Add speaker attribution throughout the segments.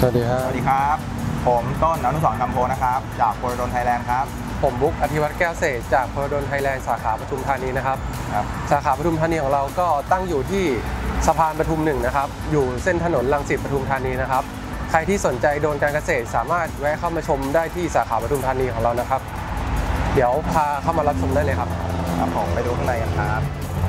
Speaker 1: สวัสดีครับ
Speaker 2: สวัสดีครับผมต้นอนุสรณ์คำโพนะครับจากโพลดนไทยแลนด์ครับ
Speaker 1: ผมบุ๊กอธิวัฒน์แก้วเศษจากโพลดนไทยแลนด์สาขาปทุมธานีนะครับสาขาปทุมธานีของเราก็ตั้งอยู่ที่สะพานปทุม1นะครับอยู่เส้นถนนรังสิตปทุมธานีนะครับใครที่สนใจโดรนการเกษตรสามารถแวะเข้ามาชมได้ที่สาขาปทุมธานีของเรานะครับเดี๋ยวพาเข้ามารับชมได้เลยครับ
Speaker 2: ครับผมไปดูข้างในกันครับ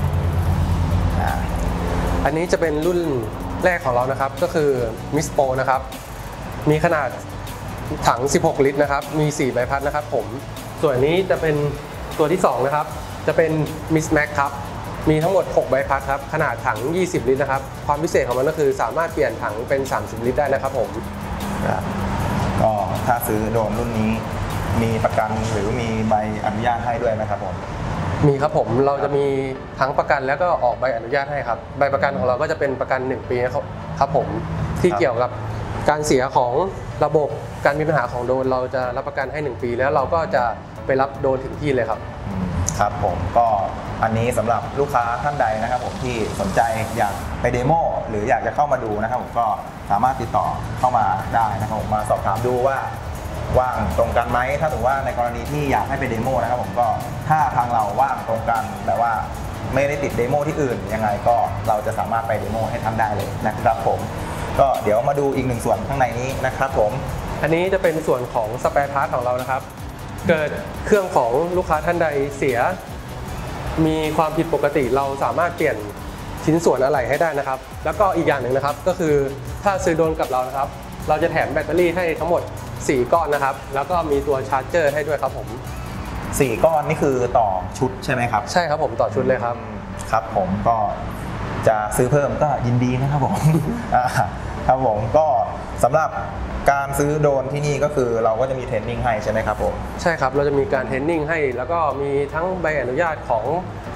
Speaker 1: อันนี้จะเป็นรุ่นแรกของเรานะครับก็คือมิสโปนะครับมีขนาดถัง16ลิตรนะครับมี4ใบพัดนะครับผมส่วนนี้จะเป็นตัวที่2นะครับจะเป็นมิสแม็กครับมีทั้งหมด6ใบพัดครับขนาดถัง20ลิตรนะครับความพิเศษของมันก็คือสามารถเปลี่ยนถังเป็น30ลิตรได้นะครับผม
Speaker 2: ก็ถ้าซื้อโดรนรุ่นนี้มีประกันหรือมีใบอนุญาตให้ด้วยไหมครับผม
Speaker 1: มีครับผมเราจะมีทั้งประกันแล้วก็ออกใบอนุญาตให้ครับใบประกันของเราก็จะเป็นประกัน1ปีนะครับผมที่เกี่ยวกับการเสียของระบบการมีปัญหาของโดรนเราจะรับประกันให้1ปีแล้วเราก็จะไปรับโดรนถึงที่เลยครับ
Speaker 2: ครับผมก็อันนี้สำหรับลูกค้าท่านใดนะครับผมที่สนใจอยากไปเดโมหรืออยากจะเข้ามาดูนะครับผมก็สามารถติดต่อเข้ามาได้นะครับผมมาสอบถามดูว่าว่างตรงกันไหมถ้าถือว่าในกรณีที่อยากให้ไปเดโมนะครับผมก็ถ้าทางเราว่างตรงกันแต่ว่าไม่ได้ติดเดโมที่อื่นยังไงก็เราจะสามารถไปเดโมให้ท่านได้เลยนะครับผมก็เดี๋ยวมาดูอีกหนึ่งส่วนข้างในนี้นะครับผม
Speaker 1: อันนี้จะเป็นส่วนของสแปร์พาร์ทของเรานะครับเกิดเครื่องของลูกค้าท่านใดเสียมีความผิดปกติเราสามารถเปลี่ยนชิ้นส่วนอะไหล่ให้ได้นะครับแล้วก็อีกอย่างหนึ่งนะครับก็คือถ้าซื้อโดรนกับเรานะครับเราจะแถมแบตเตอรี่ให้ทั้งหมด4ก้อนนะครับแล้วก็มีตัวชาร์จเจอร์ให้ด้วยครับผม
Speaker 2: 4ก้อนนี่คือต่อชุดใช่ไหมครับ
Speaker 1: ใช่ครับผมต่อชุดเลยครับ
Speaker 2: ครับผมก็จะซื้อเพิ่มก็ยินดีนะครับผมครับผมก็สำหรับการซื้อโดรนที่นี่ก็คือเราก็จะมีเทรนนิ่งให้ใช่ไหมครับผม
Speaker 1: ใช่ครับเราจะมีการเทรนนิ่งให้แล้วก็มีทั้งใบอนุญาตของ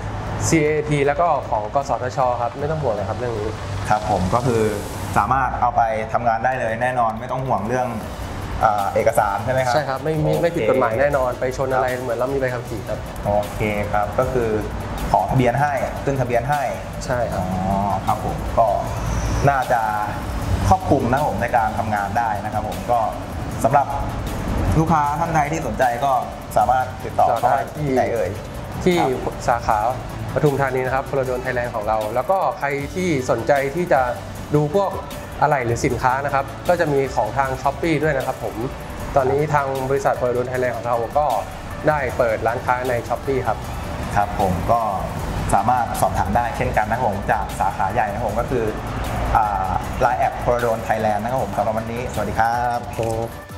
Speaker 1: CAT แล้วก็ของกสทชครับไม่ต้องห่วงเลยครับเรื่องนี้
Speaker 2: ครับผมก็คือสามารถเอาไปทำงานได้เลยแน่นอนไม่ต้องห่วงเรื่องเอกสารใช่ไหมครับ
Speaker 1: ใช่ครับไม่ผิดกฎหมายแน่นอนไปชนอะไรเหมือนเรามีใบขับขี่ครับ
Speaker 2: โอเคครับก็คือขอทะเบียนให้ขึ้นทะเบียนให้
Speaker 1: ใช่ครับ
Speaker 2: ครับผมก็น่าจะครอบคลุมนะผมในการทำงานได้นะครับผมก็สำหรับลูกค้าท่านใดที่สนใจก็สามารถติดต่อได้ที่ไหนเอ่ย
Speaker 1: ที่สาขาปทุมธานีนะครับโพลดนไทยแลนด์ของเราแล้วก็ใครที่สนใจที่จะดูพวกอะไหล่หรือสินค้านะครับก็จะมีของทาง Shopee ด้วยนะครับผมตอนนี้ทางบริษัทโพลดนไทยแลนด์ของเราก็ได้เปิดร้านค้าใน Shopee ครับ
Speaker 2: ครับผมก็สามารถสอบถามได้เช่นกันนะครับผมจากสาขาใหญ่นะครับผมก็คือไลน์แอปโพลดนไทยแลนด์นะครับผมสำหรับวันนี้สวัสดีครับ